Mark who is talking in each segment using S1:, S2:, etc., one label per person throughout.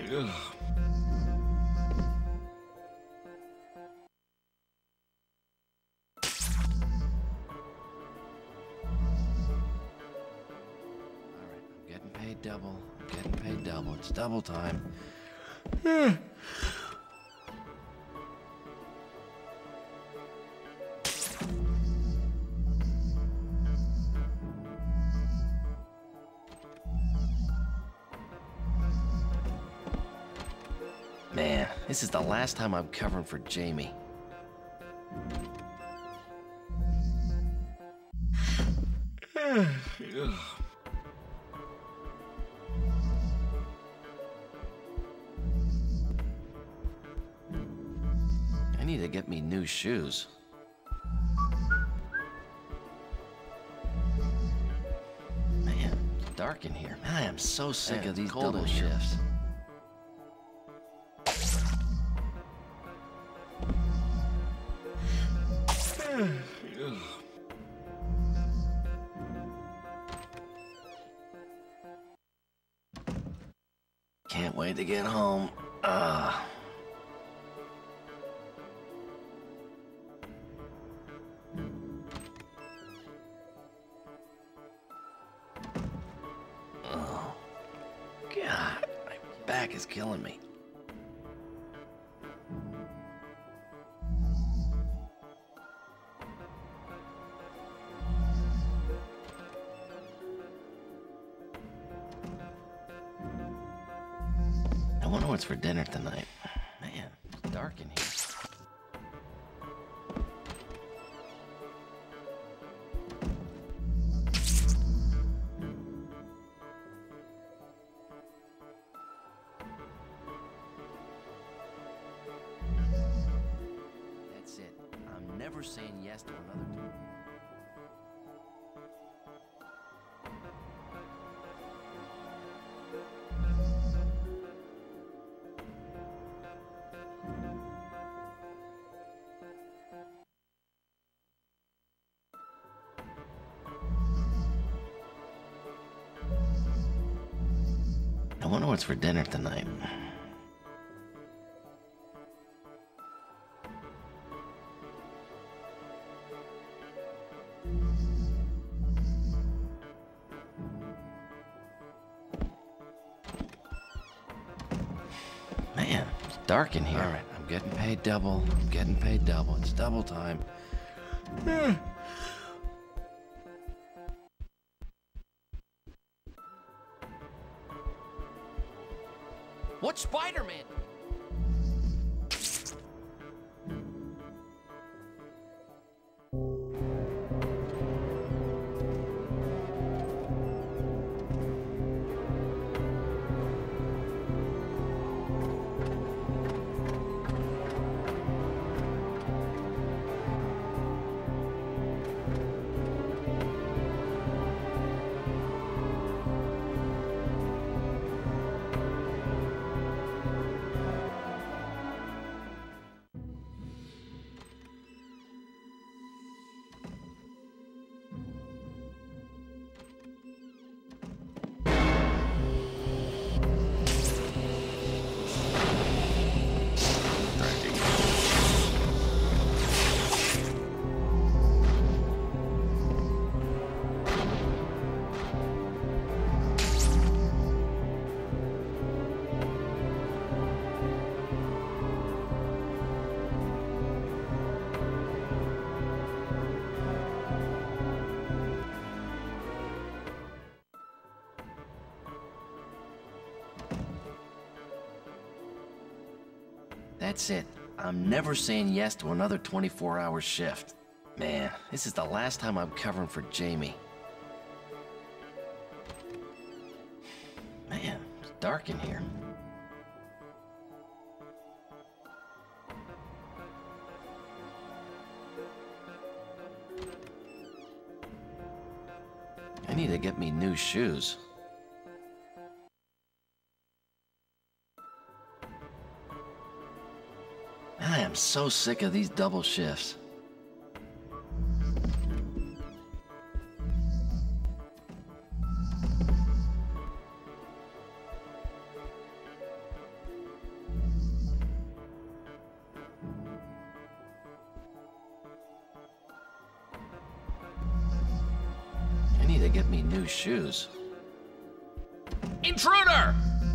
S1: I'm getting paid double. I'm getting paid double. It's double time. Man, this is the last time I'm covering for Jamie. I need to get me new shoes. Man, it's dark in here. I am so sick of these double shifts. Can't wait to get home. Oh, God, my back is killing me. I wonder what's for dinner tonight. Man, it's dark in here. That's it. I'm never saying yes to another time. I wonder what's for dinner tonight. Man, it's dark in here. All right, I'm getting paid double. I'm getting paid double. It's double time. What's Spider-Man? That's it. I'm never saying yes to another 24-hour shift. Man, this is the last time I'm covering for Jamie. Man, it's dark in here. I need to get me new shoes. I am so sick of these double shifts. to get me new shoes.
S2: Intruder!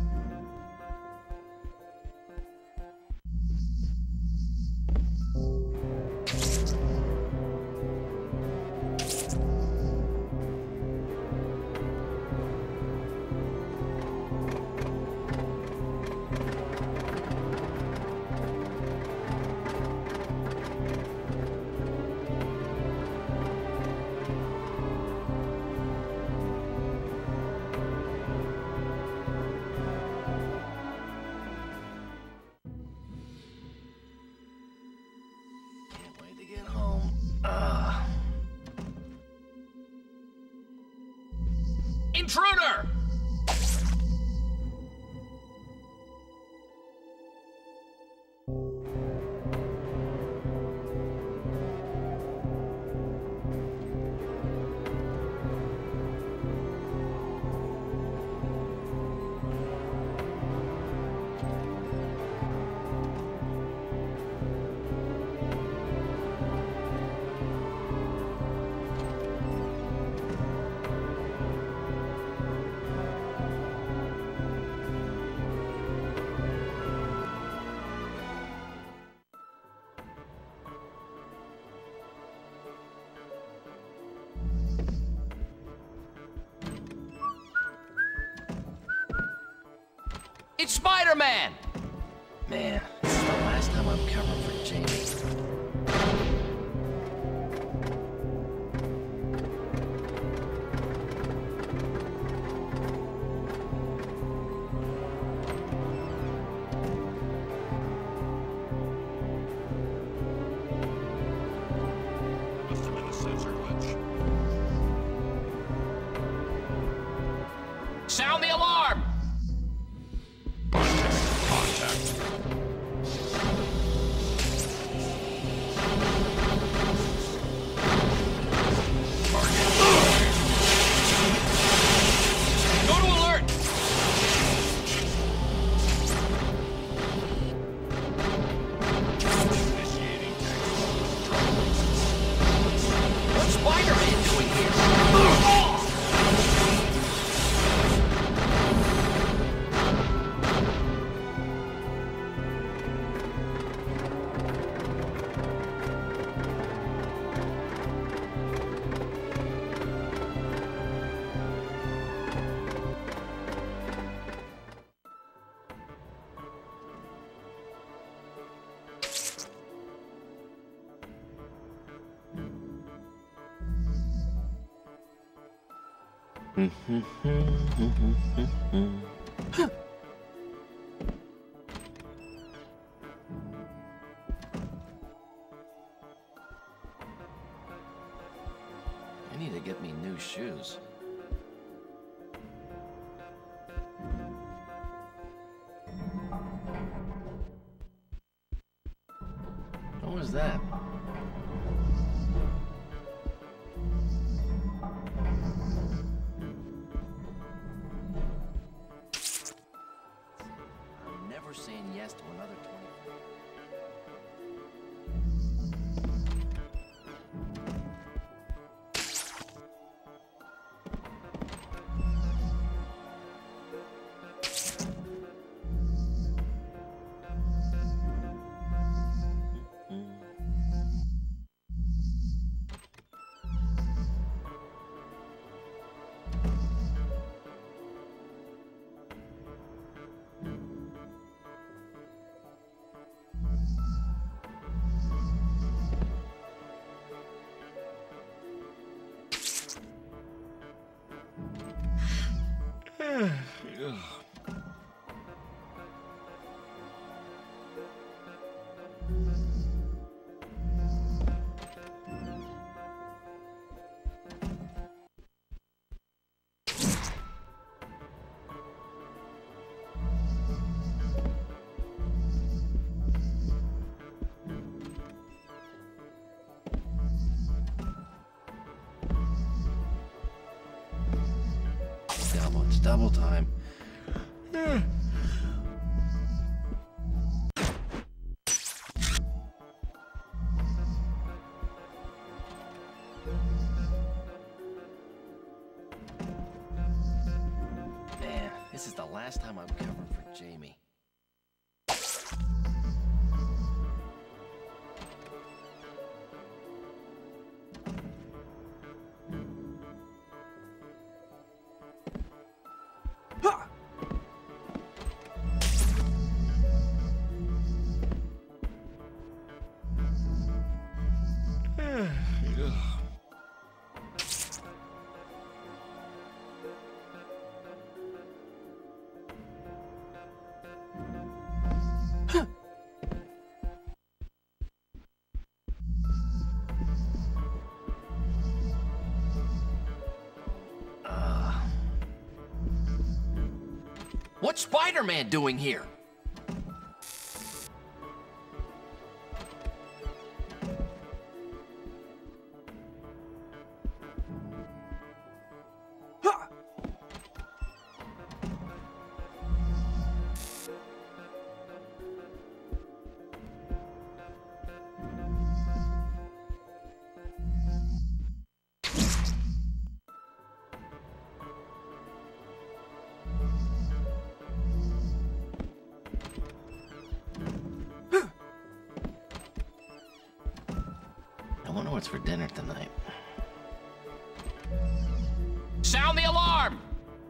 S1: Can't wait to get home.
S2: Intruder! It's Spider-Man!
S1: Man, this is the last time I'm covering for Jamie.
S3: Must have been a sensor glitch.
S2: Sound the alarm!
S3: Contact.
S2: Go to alert!
S3: Initiating
S2: What's Spider-Man doing here?
S1: I need to get me new shoes. What was that? I'm never saying yes to another 20. It's double time. this is the last time I'm covering for Jamie.
S2: What's Spider-Man doing here?
S1: I wonder what's for dinner tonight.
S2: Sound the alarm!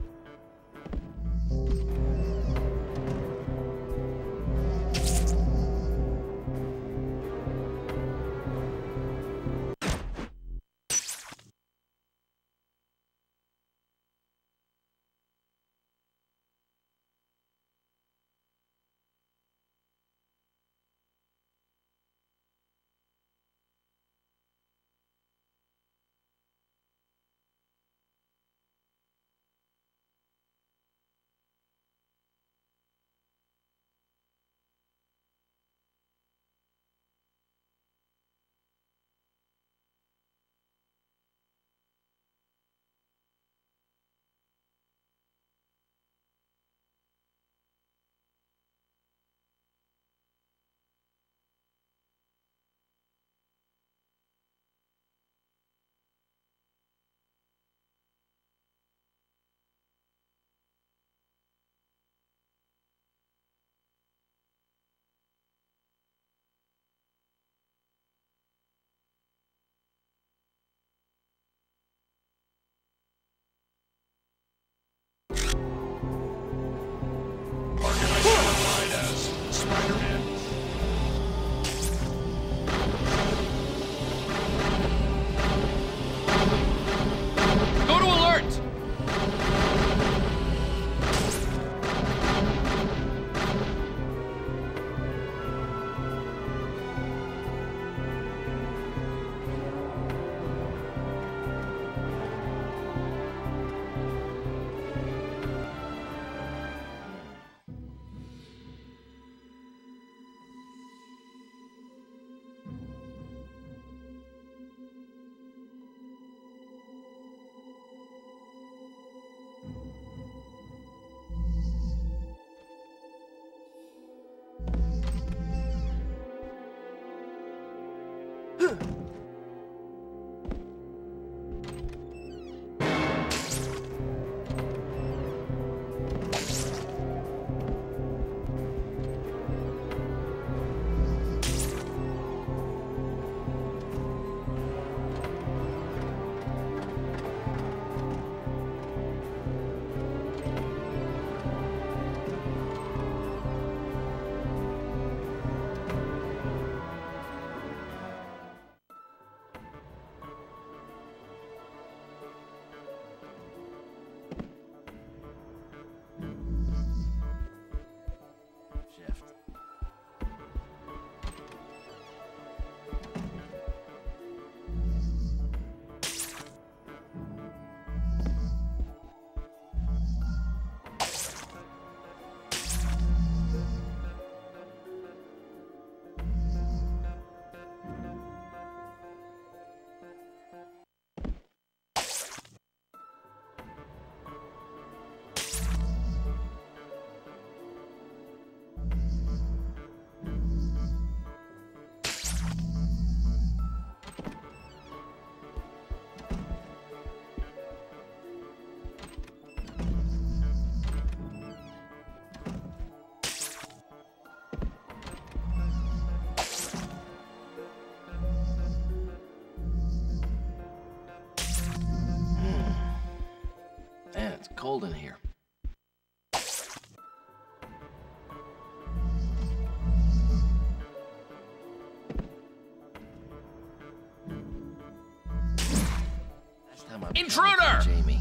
S3: Identified as Spider-Man.
S2: Go to alert!
S1: cold in here. Last time I
S2: Intruder!
S1: Jamie.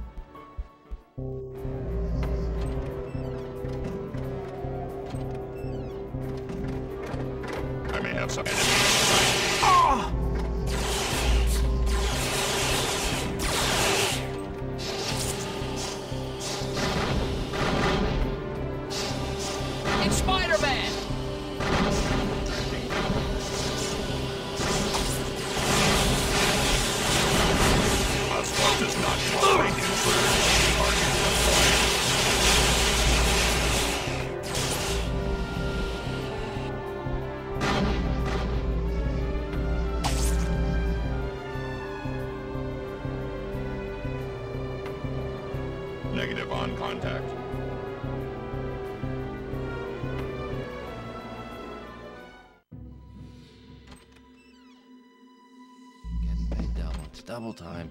S3: I may have some enemies.
S2: It's Spider-Man!
S3: Oswald does not tolerate intruders. Target deployed. Negative on contact.
S1: Getting paid double. It's double time.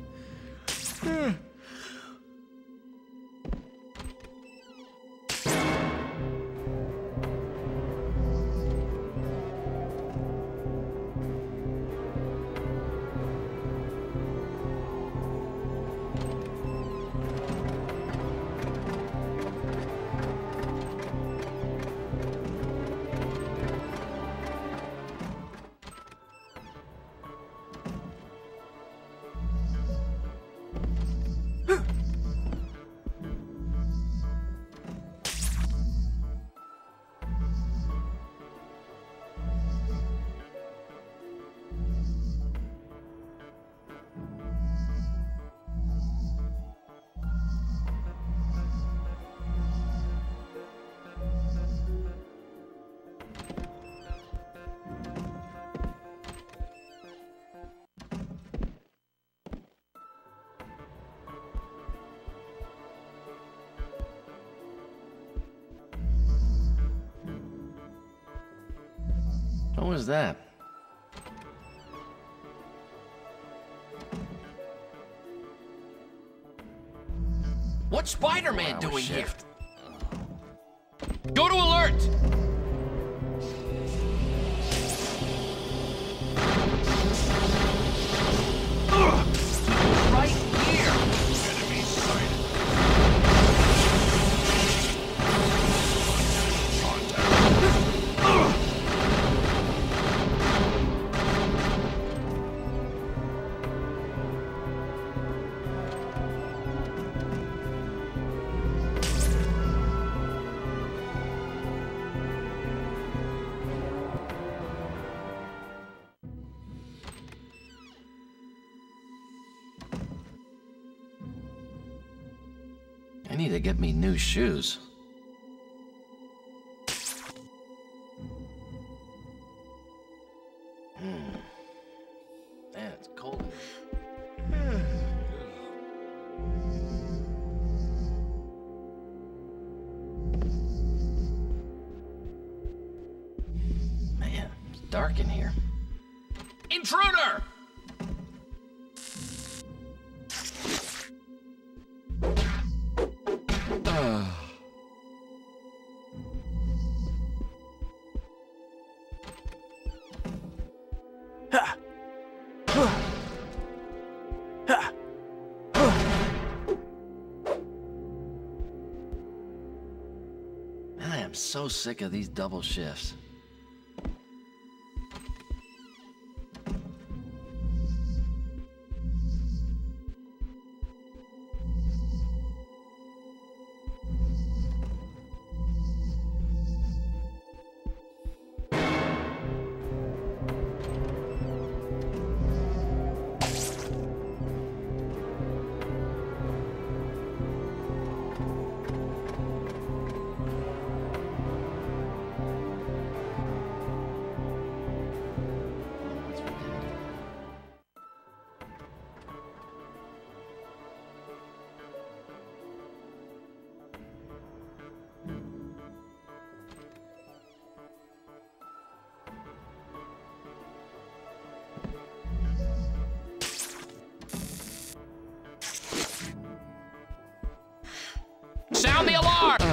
S1: What was that?
S2: What's Spider-Man
S1: 4-hour
S2: doing
S1: shift.
S2: here? Go to alert! Right here!
S3: Enemy sighted. Contact.
S1: I need to get me new shoes. Man, it's cold. Man, it's dark in here.
S2: Intruder!
S1: I am so sick of these double shifts.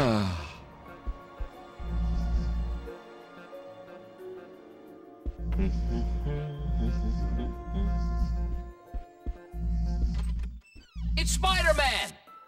S2: It's Spider-Man!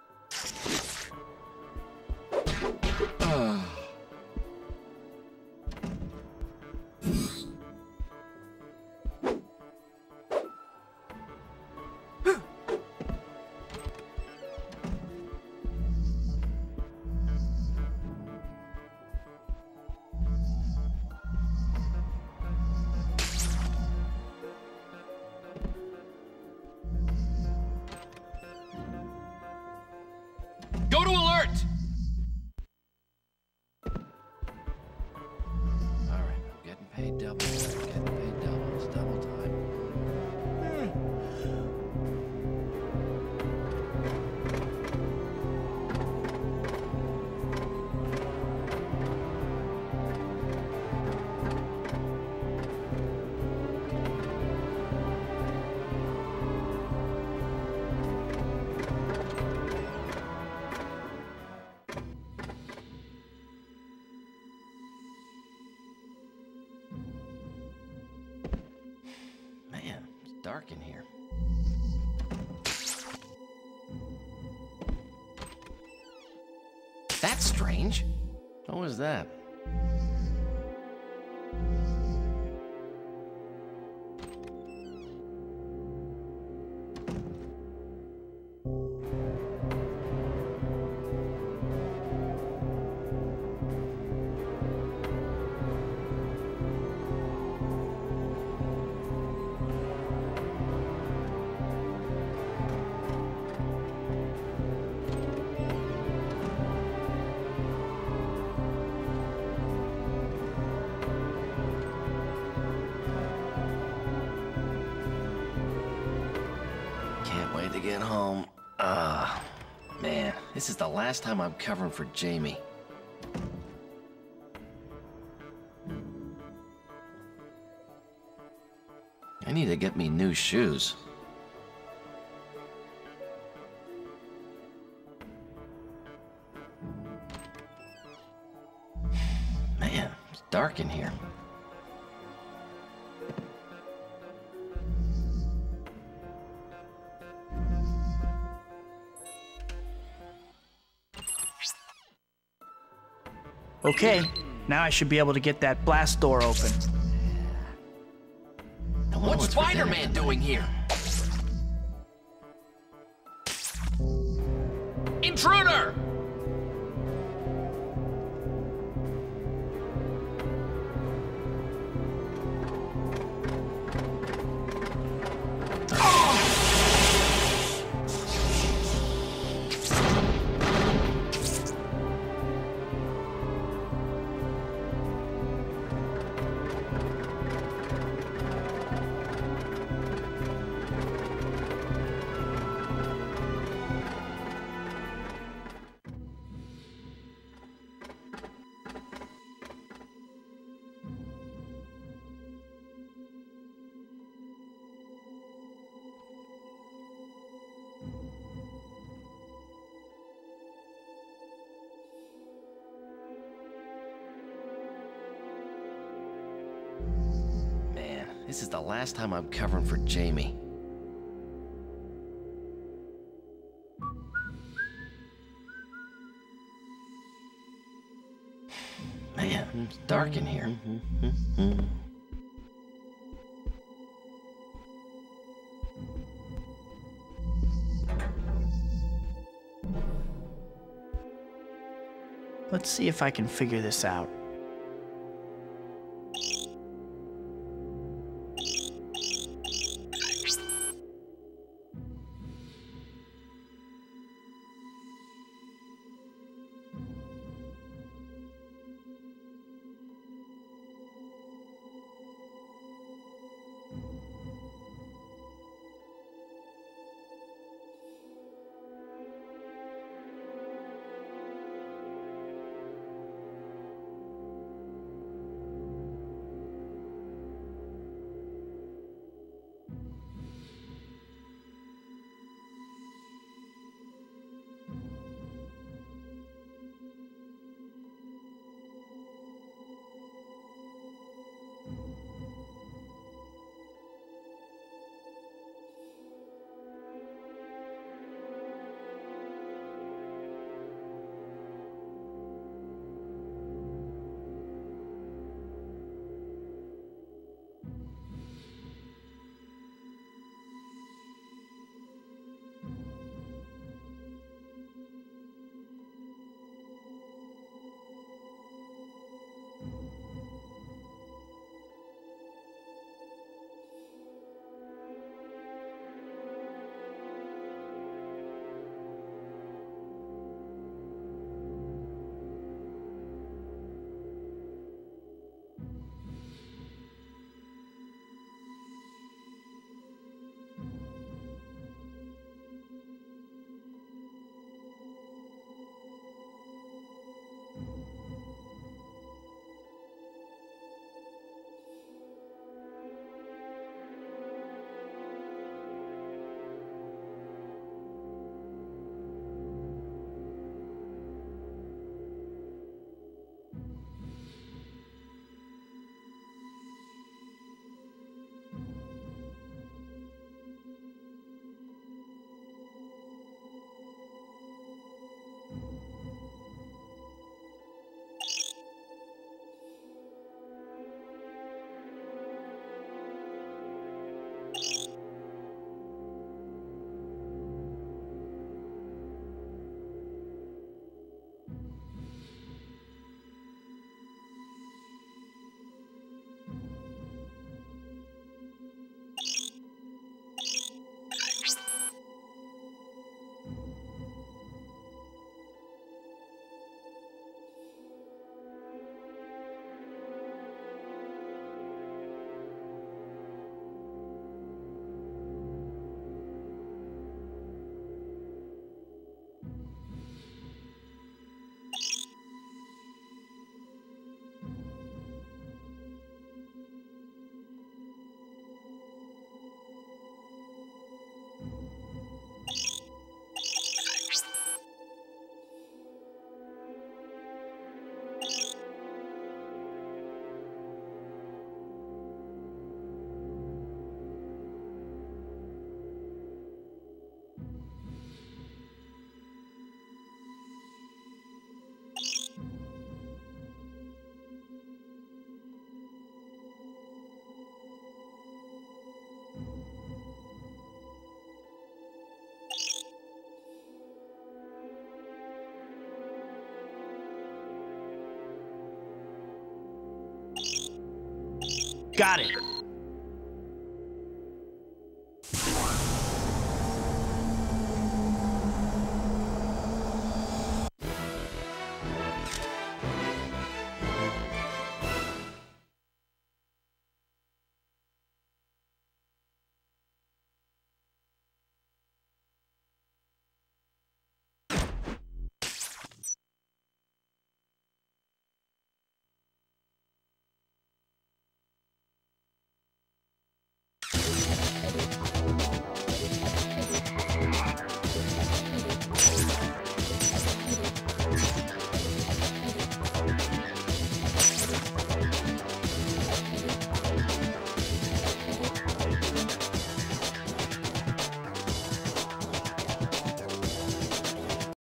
S2: Go to alert!
S1: All right, I'm getting paid double. I'm getting paid double. It's double time. Man, it's dark in here. That's strange. What was that? Can't wait to get home. Man, this is the last time I'm covering for Jamie. I need to get me new shoes. Man, it's dark in here.
S4: Okay, now I should be able to get that blast door open.
S1: I wonder
S2: What's
S1: for dinner
S2: Spider-Man
S1: tonight.
S2: doing here? Intruder!
S1: Man, this is the last time I'm covering for Jamie. Man, it's dark in here.
S4: Let's see if I can figure this out. Got it.